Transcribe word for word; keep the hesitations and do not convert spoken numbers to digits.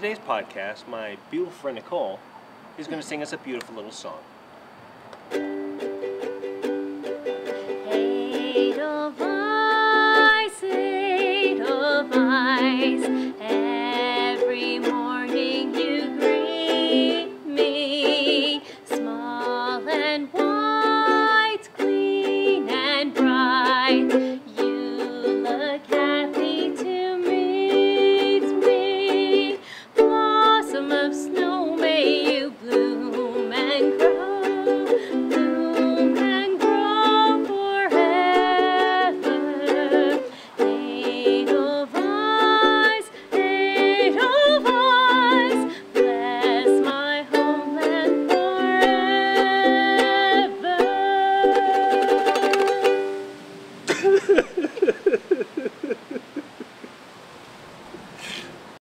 today's podcast, my beautiful friend Nicole is going to sing us a beautiful little song. Edelweiss, Edelweiss, every morning you greet me, small and white, clean and bright, you look happy to meet me, blossom of snow, may you bloom and grow, bloom and grow forever. Edelweiss, Edelweiss, bless my homeland forever.